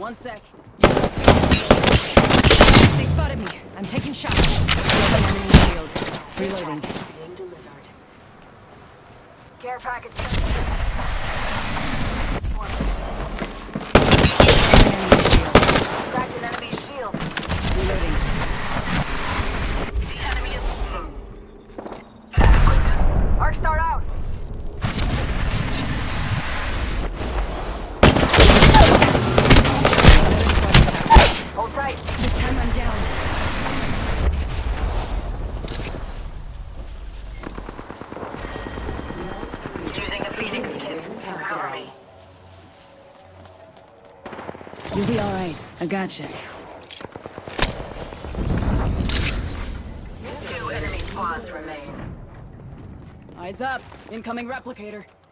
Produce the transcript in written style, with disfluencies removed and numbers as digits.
1 sec. They spotted me. I'm taking shots. Enemy shield. Reloading. Being delivered. Care package. Cracked an enemy shield. Reloading. The enemy is Arc start out. Hold tight. This time I'm down. Using the Phoenix kit. Cover me. You'll be alright. I gotcha. 2 enemy squads remain. Eyes up. Incoming replicator.